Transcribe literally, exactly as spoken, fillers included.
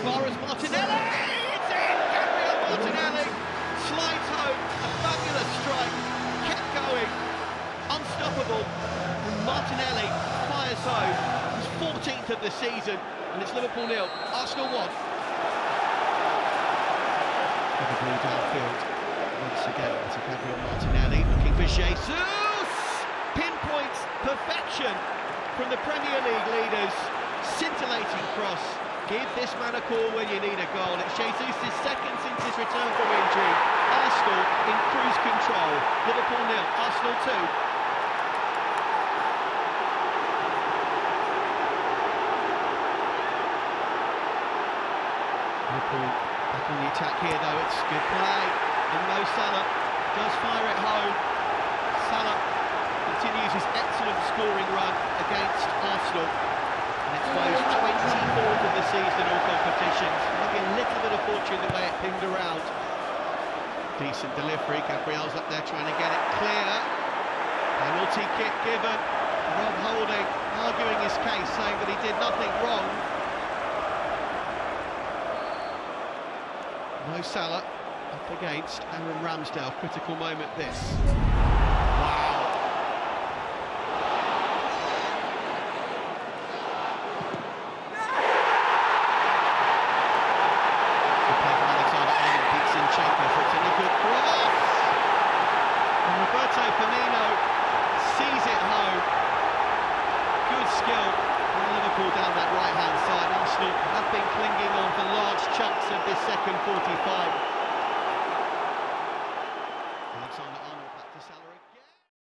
far as Martinelli. It's in! Gabriel Martinelli slides home. A fabulous strike. Kept going. Unstoppable. And Martinelli fires home. His fourteenth of the season. And it's Liverpool nil. Arsenal one. Probably downfield. Once again to Gabriel Martinelli. Looking for Jesus. Pinpoint perfection from the Premier League leaders. Scintillating cross. Give this man a call when you need a goal. It's Jesus' second since his return from injury. Arsenal in cruise control. Liverpool nil, Arsenal two. Liverpool back on the attack here though. It's good play. And Mo Salah does fire it home. Salah continues his excellent scoring run against Arsenal. And it's Mo's twenty-fourth of the season, all competitions. Maybe a little bit of fortune the way it pinged around. Decent delivery. Gabriel's up there trying to get it clear. Penalty kick given. Rob Holding arguing his case, saying that he did nothing wrong. Mo Salah up against Aaron Ramsdale. Critical moment this. Wow.